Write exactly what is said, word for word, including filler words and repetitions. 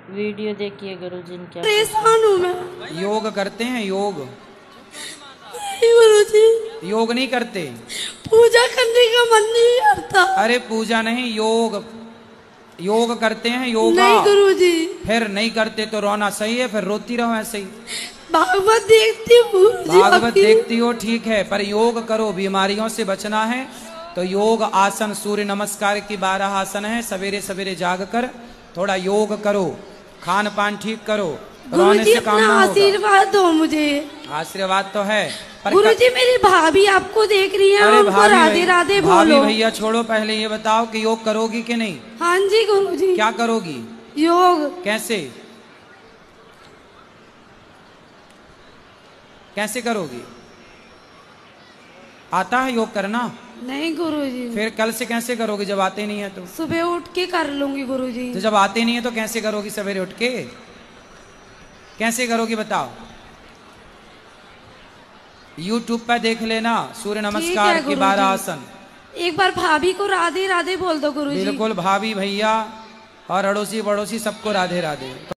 Video देखिए गुरुजी ने क्या परेशान हूँ मैं। योग करते हैं योग? नहीं गुरुजी, योग नहीं करते। पूजा करने का मन नहीं करता। अरे पूजा नहीं, योग योग करते हैं योगा। नहीं गुरुजी। फिर नहीं करते तो रोना सही है, फिर रोती रहो ऐसे ही। भागवत देखती हूँ। भागवत देखती हो ठीक है, पर योग करो, बीमारियों से बचना है तो योग आसन, सूर्य नमस्कार की बारह आसन है, सवेरे सवेरे जाग कर थोड़ा योग करो, खान पान ठीक करो, रोने से काम ना होगा। आशीर्वाद दो मुझे। आशीर्वाद तो है पर गुरुजी मेरी भाभी आपको देख रही है, उनको राधे राधे बोलो। भाभी भैया छोड़ो, पहले ये बताओ कि योग करोगी कि नहीं? हाँ जी गुरुजी। क्या करोगी? योग। कैसे कैसे करोगी? आता है योग करना? नहीं गुरुजी। फिर कल से कैसे करोगी जब आते नहीं है तो? सुबह उठ के कर लूंगी गुरुजी। तो जब आते नहीं है तो कैसे करोगी? सवेरे उठ के कैसे करोगी बताओ? यूट्यूब पर देख लेना, सूर्य नमस्कार की बारह आसन। एक बार भाभी को राधे राधे बोल दो गुरुजी। बिल्कुल, भाभी भैया और अड़ोसी पड़ोसी सबको राधे राधे।